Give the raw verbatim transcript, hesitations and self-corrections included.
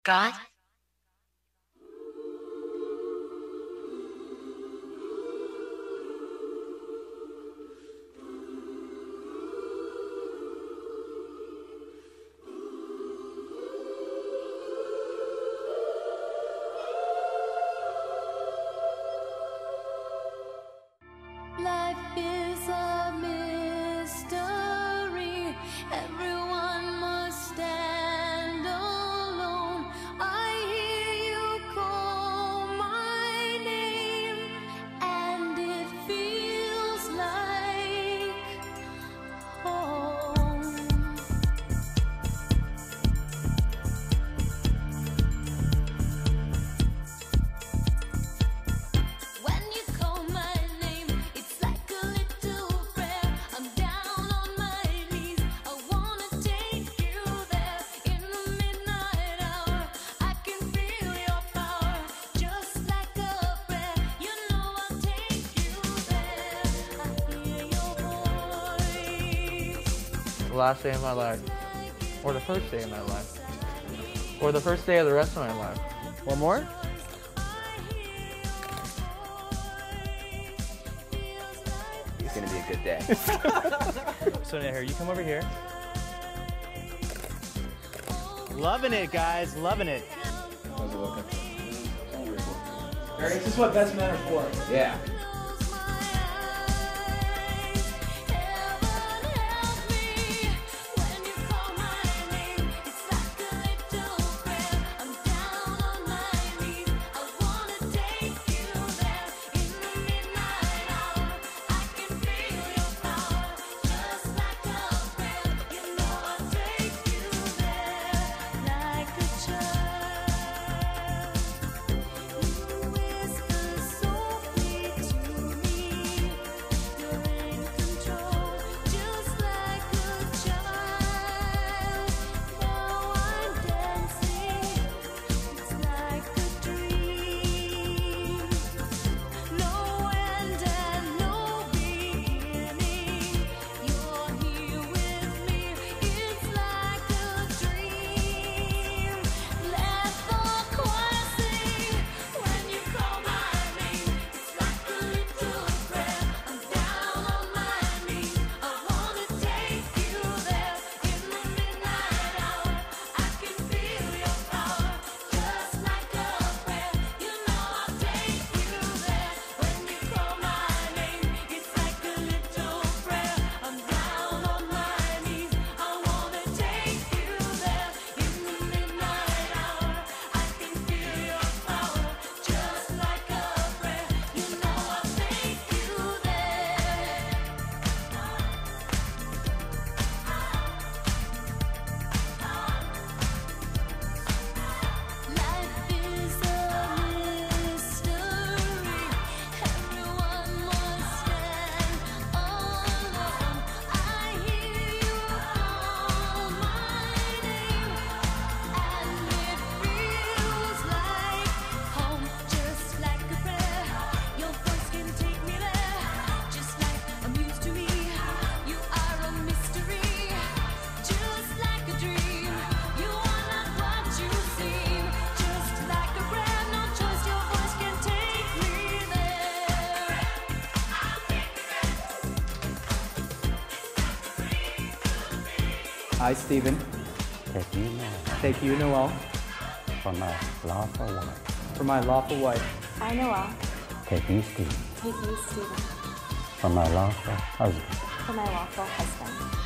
God? Life is a mystery. Everyone must stand alone. I hear you call my name, and it feels like home. When you call my name, it's like a little prayer. I'm down on my knees. I wanna take you there in the midnight hour. I can feel your power, just like a prayer. You know I'll take you there. I hear your voice. The last day of my life, or the first day of my life, or the first day of the rest of my life. One more? It's gonna be a good day. So now here, you come over here. Loving it, guys, loving it. How's it looking? Alright, this is what best men are for. Yeah. I, Stephen, Take you now take you, Noel, for my lawful wife. for my lawful wife. I, Noel, Take you, Steve, take you, Stephen, for my lawful husband. for my lawful husband.